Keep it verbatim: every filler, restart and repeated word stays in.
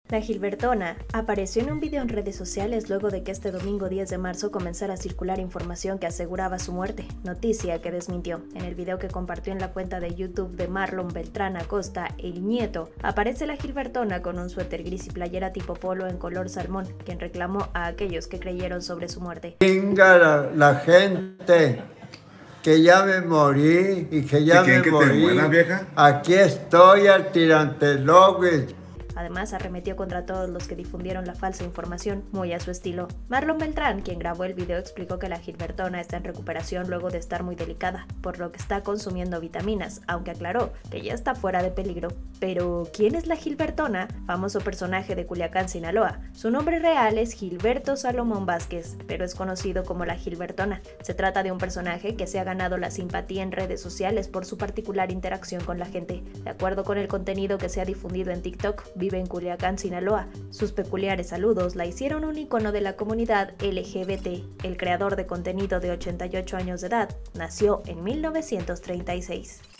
La Gilbertona apareció en un video en redes sociales luego de que este domingo diez de marzo comenzara a circular información que aseguraba su muerte, noticia que desmintió. En el video que compartió en la cuenta de YouTube de Marlon Beltrán Acosta, el nieto, aparece la Gilbertona con un suéter gris y playera tipo polo en color salmón, quien reclamó a aquellos que creyeron sobre su muerte. Venga la, la gente, que ya me morí y que ya me que morí. te mueras, vieja? Aquí estoy al tirantelogues. Además, arremetió contra todos los que difundieron la falsa información, muy a su estilo. Marlon Beltrán, quien grabó el video, explicó que la Gilbertona está en recuperación luego de estar muy delicada, por lo que está consumiendo vitaminas, aunque aclaró que ya está fuera de peligro. Pero, ¿quién es la Gilbertona? Famoso personaje de Culiacán, Sinaloa. Su nombre real es Gilberto Salomón Vázquez, pero es conocido como la Gilbertona. Se trata de un personaje que se ha ganado la simpatía en redes sociales por su particular interacción con la gente. De acuerdo con el contenido que se ha difundido en TikTok, vive en Culiacán, Sinaloa. Sus peculiares saludos la hicieron un icono de la comunidad L G B T. El creador de contenido de ochenta y ocho años de edad nació en mil novecientos treinta y seis.